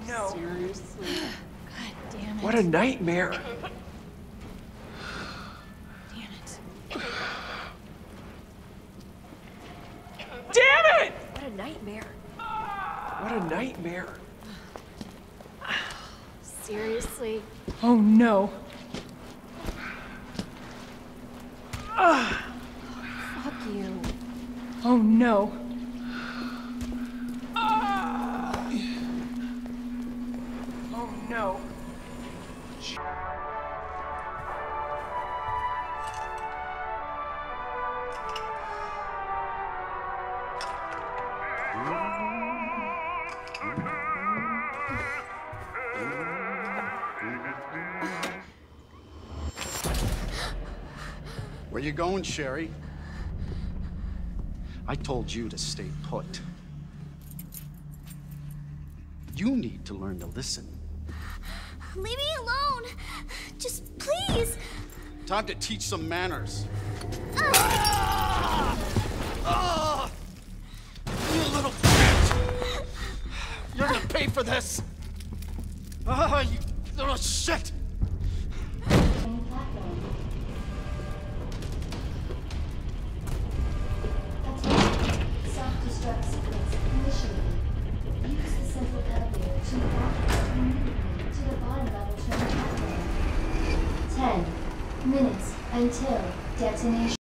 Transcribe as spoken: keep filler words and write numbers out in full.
no. Seriously? God damn it. What a nightmare. Damn it. Damn it! What a nightmare. What a nightmare. Seriously? Oh no. Fuck you. Oh no. Oh no. Where you going, Sherry? I told you to stay put. You need to learn to listen. Leave me alone. Just please. Time to teach some manners. Uh. Ah! Ah! You little bitch! You're gonna pay for this! Ah, you little shit! Self-destruct sequence initiated. Use the central elevator to walk immediately to the bottom level train platform. Ten minutes until detonation.